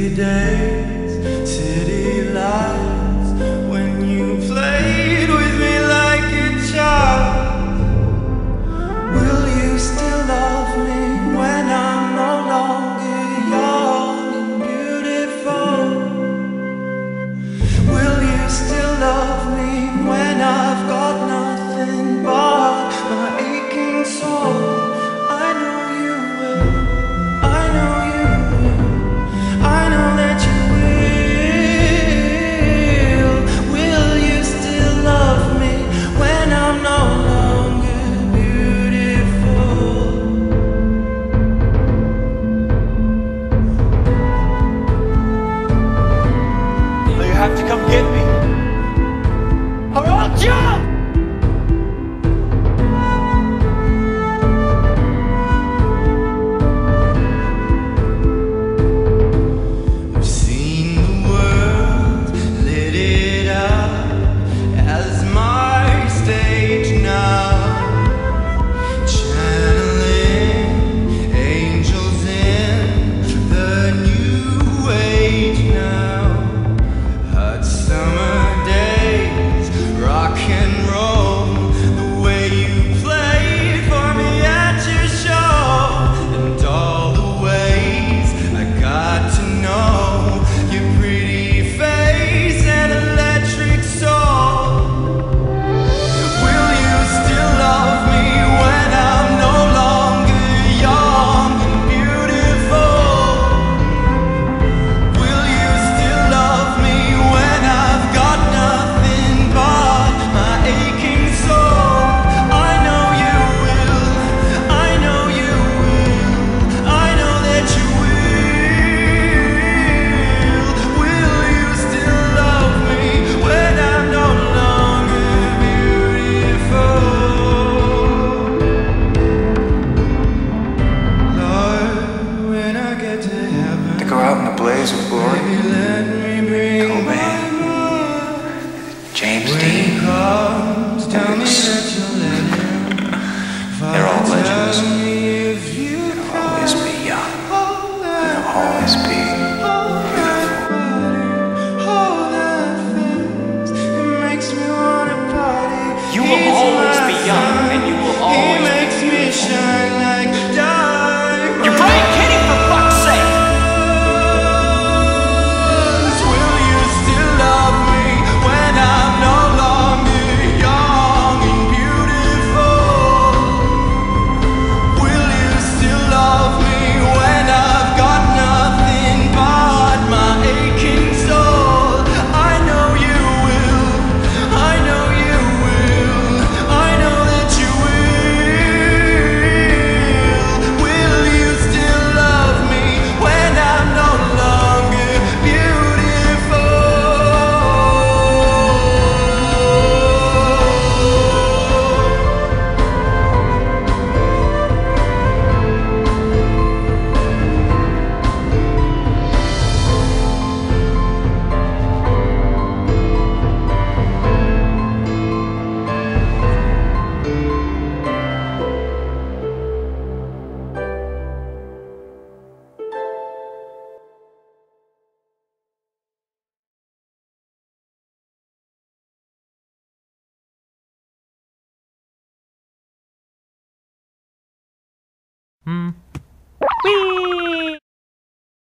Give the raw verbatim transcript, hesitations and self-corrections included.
crazy days, city lights, when you played with me like a child. Will you still love me when I'm no longer young and beautiful? Will you still love me when I've got nothing but my aching soul? I know you will, I know you will, I know that you will. Will you still love me when I'm no longer beautiful? Well, you have to come get me, or I'll jump! Go out in a blaze of glory. Cobain, James Dean, Lewis. They're all legends. They'll always be young. They'll always be You will always be young, and you will always be beautiful. You're Brian Kinney, for fuck's sake! Hmm.